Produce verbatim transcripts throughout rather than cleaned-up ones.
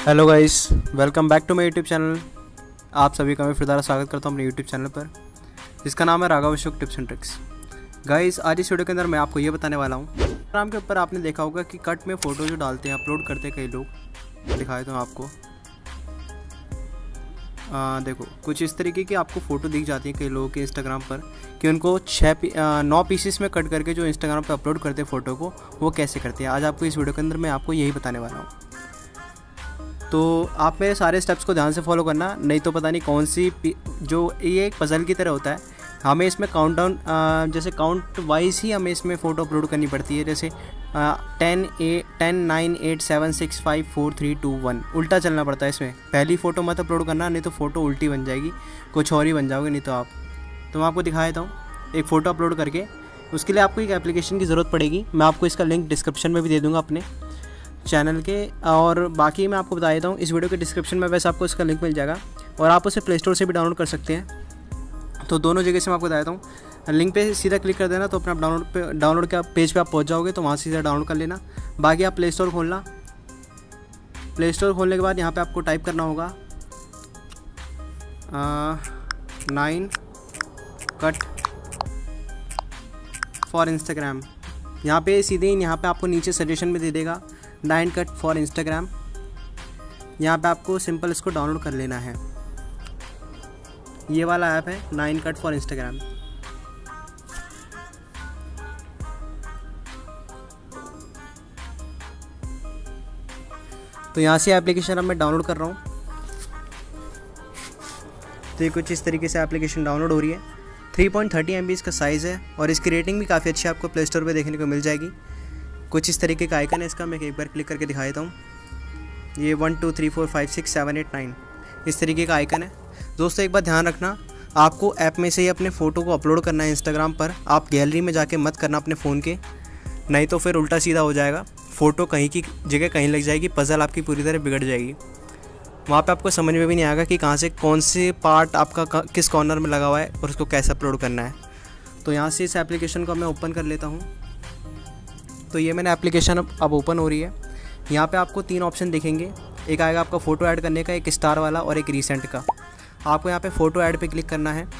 Hello guys, welcome back to my YouTube channel. आप सभी का मैं फिर दोबारा स्वागत करता हूँ अपने यूट्यूब चैनल पर, जिसका नाम है Raghav Ashok tips and tricks. Guys, आज इस वीडियो के अंदर मैं आपको ये बताने वाला हूँ, इंस्टाग्राम के ऊपर आपने देखा होगा कि कट में फ़ोटो जो डालते हैं, अपलोड करते हैं कई लोग। दिखाए तो आपको आ, देखो कुछ इस तरीके की आपको फ़ोटो दिख जाती है कई लोगों के इंस्टाग्राम पर कि उनको छः पी, आ, नौ पीसेस में कट करके जो इंस्टाग्राम पर अपलोड करते हैं फ़ोटो को, वो कैसे करते हैं। आज आपको इस वीडियो के अंदर मैं आपको यही बताने वाला हूँ। तो आप मेरे सारे स्टेप्स को ध्यान से फॉलो करना, नहीं तो पता नहीं कौन सी जो ये एक पज़ल की तरह होता है। हमें इसमें काउंट डाउन जैसे काउंट वाइज ही हमें इसमें फ़ोटो अपलोड करनी पड़ती है। जैसे ten uh ten nine eight seven six five four three two one उल्टा चलना पड़ता है इसमें। पहली फ़ोटो मत अपलोड करना, नहीं तो फ़ोटो उल्टी बन जाएगी, कुछ और ही बन जाओगे नहीं तो आप। तो मैं आपको दिखा देता हूँ एक फ़ोटो अपलोड करके। उसके लिए आपको एक एप्लीकेशन की ज़रूरत पड़ेगी। मैं आपको इसका लिंक डिस्क्रिप्शन में भी दे दूँगा अपने चैनल के, और बाकी मैं आपको बता देता हूँ इस वीडियो के डिस्क्रिप्शन में वैसे आपको इसका लिंक मिल जाएगा, और आप उसे प्ले स्टोर से भी डाउनलोड कर सकते हैं। तो दोनों जगह से मैं आपको बता देता हूँ। लिंक पे सीधा क्लिक कर देना तो अपना डाउनलोड पे डाउनलोड के पेज पे आप पहुँच जाओगे, तो वहाँ से सीधा डाउनलोड कर लेना। बाकी आप प्ले स्टोर खोलना। प्ले स्टोर खोलने के बाद यहाँ पर आपको टाइप करना होगा नाइन कट फॉर इंस्टाग्राम। यहाँ पे सीधे ही यहाँ पे आपको नीचे सजेशन में दे देगा नाइन कट फॉर इंस्टाग्राम। यहाँ पे आपको सिंपल इसको डाउनलोड कर लेना है। ये वाला ऐप है नाइन कट फॉर इंस्टाग्राम। तो यहाँ से एप्लीकेशन अब मैं डाउनलोड कर रहा हूँ। तो ये कुछ इस तरीके से एप्लीकेशन डाउनलोड हो रही है। थ्री पॉइंट थर्टी एम बी इसका साइज़ है, और इसकी रेटिंग भी काफ़ी अच्छी आपको प्ले स्टोर पर देखने को मिल जाएगी। कुछ इस तरीके का आइकन है इसका, मैं एक बार क्लिक करके दिखा देता हूँ। ये one two three four five six seven eight nine इस तरीके का आइकन है। दोस्तों एक बात ध्यान रखना, आपको ऐप में से ही अपने फ़ोटो को अपलोड करना है इंस्टाग्राम पर। आप गैलरी में जाके मत करना अपने फ़ोन के, नहीं तो फिर उल्टा सीधा हो जाएगा। फ़ोटो कहीं की जगह कहीं लग जाएगी, पज़ल आपकी पूरी तरह बिगड़ जाएगी। वहाँ पे आपको समझ में भी नहीं आएगा कि कहाँ से कौन से पार्ट आपका किस कॉर्नर में लगा हुआ है और उसको कैसे अपलोड करना है। तो यहाँ से इस एप्लीकेशन को मैं ओपन कर लेता हूँ। तो ये मैंने एप्लीकेशन अब अब ओपन हो रही है। यहाँ पे आपको तीन ऑप्शन दिखेंगे। एक आएगा आपका फ़ोटो ऐड करने का, एक स्टार वाला और एक रीसेंट का। आपको यहाँ पे फ़ोटो ऐड पे क्लिक करना है।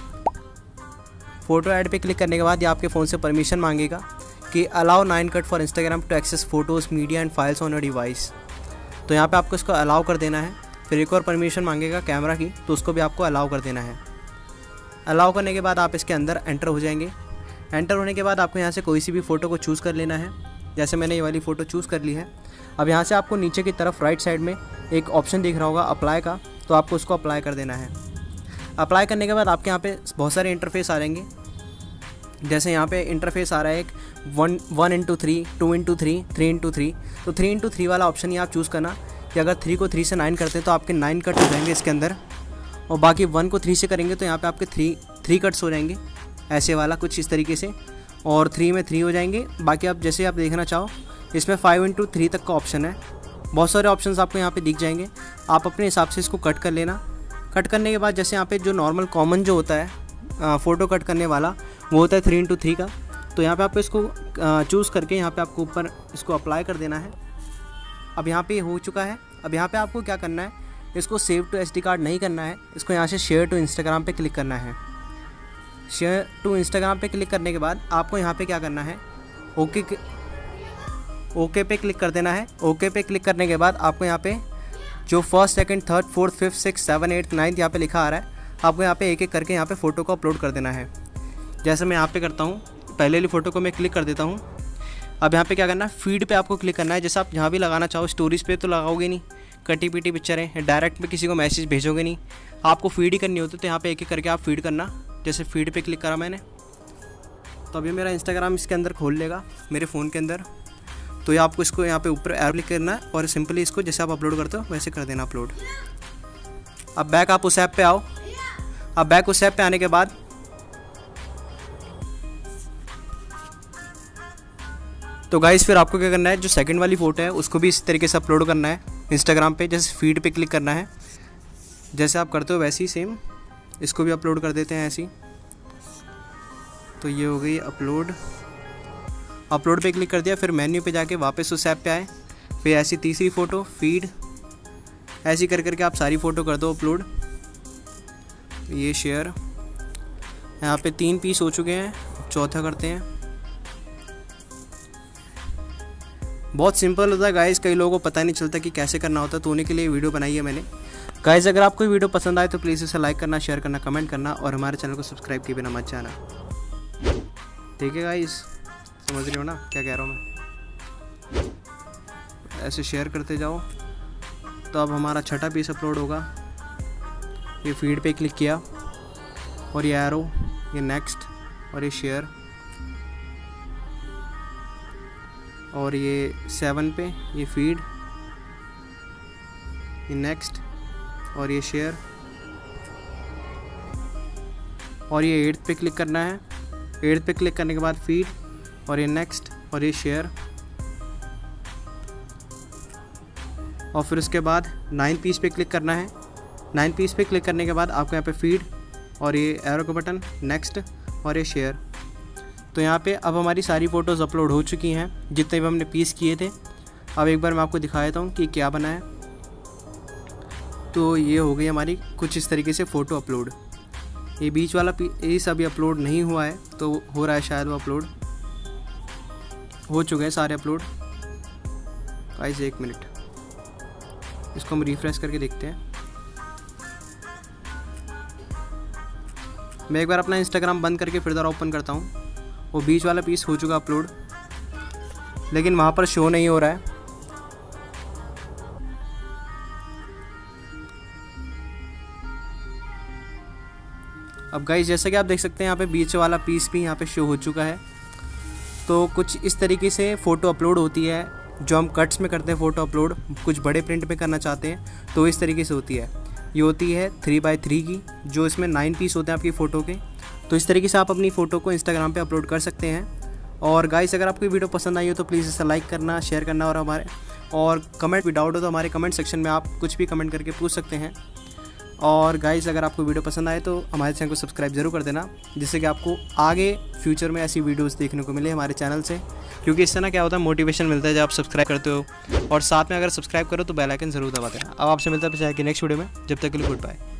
फ़ोटो ऐड पे क्लिक करने के बाद ये आपके फ़ोन से परमिशन मांगेगा कि allow nine cut for Instagram to access photos media and files on your device. तो यहाँ पे आपको इसको अलाउ कर देना है। फिर एक और परमिशन मांगेगा कैमरा की, तो उसको भी आपको अलाउ कर देना है। अलाउ करने के बाद आप इसके अंदर एंटर हो जाएंगे। एंटर होने के बाद आपको यहाँ से कोई सी भी फ़ोटो को चूज़ कर लेना है। जैसे मैंने ये वाली फ़ोटो चूज़ कर ली है। अब यहाँ से आपको नीचे की तरफ राइट साइड में एक ऑप्शन दिख रहा होगा अप्लाई का, तो आपको उसको अप्लाई कर देना है। अप्लाई करने के बाद आपके यहाँ पे बहुत सारे इंटरफेस आ जाएंगे। जैसे यहाँ पे इंटरफेस आ रहा है एक one one into three, two into three, three into three. तो थ्री इंटू थ्री वाला ऑप्शन ही आप चूज़ करना कि अगर थ्री को थ्री से नाइन करते हैं तो आपके नाइन कट हो जाएंगे इसके अंदर, और बाकी वन को थ्री से करेंगे तो यहाँ पर आपके थ्री थ्री कट्स हो जाएंगे, ऐसे वाला कुछ इस तरीके से। और थ्री में थ्री हो जाएंगे। बाकी आप जैसे आप देखना चाहो इसमें फाइव इंटू थ्री तक का ऑप्शन है। बहुत सारे ऑप्शंस आपको यहाँ पे दिख जाएंगे। आप अपने हिसाब से इसको कट कर लेना। कट करने के बाद जैसे यहाँ पे जो नॉर्मल कॉमन जो होता है फ़ोटो कट करने वाला, वो होता है थ्री इंटू थ्री का। तो यहाँ पे आपको इसको चूज़ करके यहाँ पे आपको ऊपर इसको अप्लाई कर देना है। अब यहाँ पे हो चुका है। अब यहाँ पे आपको क्या करना है, इसको सेव टू एस डी कार्ड नहीं करना है, इसको यहाँ से शेयर टू इंस्टाग्राम पे क्लिक करना है। शेयर टू इंस्टाग्राम पे क्लिक करने के बाद आपको यहाँ पे क्या करना है, ओके ओके पे क्लिक कर देना है। ओके पे क्लिक करने के बाद आपको यहाँ पे जो first second third fourth fifth six seven eight ninth यहाँ पे लिखा आ रहा है, आपको यहाँ पे एक एक करके यहाँ पे फ़ोटो को अपलोड कर देना है। जैसे मैं यहाँ पे करता हूँ, पहले वाली फ़ोटो को मैं क्लिक कर देता हूँ। अब यहाँ पे क्या करना है, फीड पे आपको क्लिक करना है। जैसे आप जहाँ भी लगाना चाहो, स्टोरीज़ पे तो लगाओगे नहीं, कटी पीटी पिक्चर है, डायरेक्ट में किसी को मैसेज भेजोगे नहीं, आपको फीड ही करनी होती। तो यहाँ पे एक एक करके आप फीड करना। जैसे फीड पे क्लिक करा मैंने, तो अभी मेरा इंस्टाग्राम इसके अंदर खोल लेगा मेरे फ़ोन के अंदर। तो ये आपको इसको यहाँ पे ऊपर एरो क्लिक करना है, और सिंपली इसको जैसे आप अपलोड करते हो वैसे कर देना अपलोड। अब बैक आप उस ऐप पे आओ। अब बैक उस ऐप पे आने के बाद तो गाइस फिर आपको क्या करना है, जो सेकंड वाली फ़ोटो है उसको भी इस तरीके से अपलोड करना है इंस्टाग्राम पे। जैसे फीड पे क्लिक करना है, जैसे आप करते हो वैसे ही सेम इसको भी अपलोड कर देते हैं ऐसे ही। तो ये हो गई अपलोड। अपलोड पे क्लिक कर दिया, फिर मेन्यू पे जाके वापस उस ऐप पे आए, फिर ऐसी तीसरी फ़ोटो फीड, ऐसे कर करके आप सारी फ़ोटो कर दो अपलोड। ये शेयर, यहाँ पे तीन पीस हो चुके हैं, चौथा करते हैं। बहुत सिंपल होता है गाइस, कई लोगों को पता नहीं चलता कि कैसे करना होता है, तो उन्हीं के लिए वीडियो बनाई है मैंने। गाइस अगर आपको वीडियो पसंद आए तो प्लीज़ इसे लाइक करना, शेयर करना, कमेंट करना और हमारे चैनल को सब्सक्राइब किए बिना मत जाना। ठीक है गाइस, समझ रहे हो ना क्या कह रहा हूँ मैं। ऐसे शेयर करते जाओ तो अब हमारा छठा पीस अपलोड होगा। ये फीड पे क्लिक किया और ये एरो, ये नेक्स्ट और ये शेयर, और ये सेवन पे ये फीड, ये नेक्स्ट और ये शेयर, और ये एट्थ पे क्लिक करना है। एट्थ पे क्लिक करने के बाद फीड और ये नेक्स्ट और ये शेयर, और फिर उसके बाद नाइन पीस पे क्लिक करना है। नाइन पीस पे क्लिक करने के बाद आपको यहाँ पे फीड और ये एरो का बटन, नेक्स्ट और ये शेयर। तो यहाँ पे अब हमारी सारी फ़ोटोज़ अपलोड हो चुकी हैं जितने भी हमने पीस किए थे। अब एक बार मैं आपको दिखा देता हूँ कि क्या बना है। तो ये हो गई हमारी कुछ इस तरीके से फ़ोटो अपलोड। ये बीच वाला पीस अभी अपलोड नहीं हुआ है, तो हो रहा है शायद वो अपलोड हो चुके हैं सारे अपलोड। गाइस एक मिनट, इसको हम रिफ्रेश करके देखते हैं। मैं एक बार अपना इंस्टाग्राम बंद करके फिर दोबारा ओपन करता हूँ। वो बीच वाला पीस हो चुका अपलोड, लेकिन वहाँ पर शो नहीं हो रहा है। अब गाइस जैसा कि आप देख सकते हैं यहाँ पे बीच वाला पीस भी यहाँ पे शो हो चुका है। तो कुछ इस तरीके से फ़ोटो अपलोड होती है, जो हम कट्स में करते हैं फ़ोटो अपलोड। कुछ बड़े प्रिंट में करना चाहते हैं तो इस तरीके से होती है। ये होती है थ्री बाई थ्री की, जो इसमें नाइन पीस होते हैं आपकी फ़ोटो के। तो इस तरीके से आप अपनी फ़ोटो को इंस्टाग्राम पे अपलोड कर सकते हैं। और गाइस अगर आपको वीडियो पसंद आई हो तो प्लीज़ इसे लाइक करना, शेयर करना, और हमारे और कमेंट भी डाउट हो तो हमारे कमेंट सेक्शन में आप कुछ भी कमेंट करके पूछ सकते हैं। और गाइस अगर आपको वीडियो पसंद आए तो हमारे चैनल को सब्सक्राइब ज़रूर कर देना, जिससे कि आपको आगे फ्यूचर में ऐसी वीडियोस देखने को मिले हमारे चैनल से। क्योंकि इससे ना क्या होता है, मोटिवेशन मिलता है जब आप सब्सक्राइब करते हो। और साथ में अगर सब्सक्राइब करो तो बेल आइकन ज़रूर दबा देना। अब आपसे मिलता है कि नेक्स्ट वीडियो में, जब तक के लिए गुड बाय।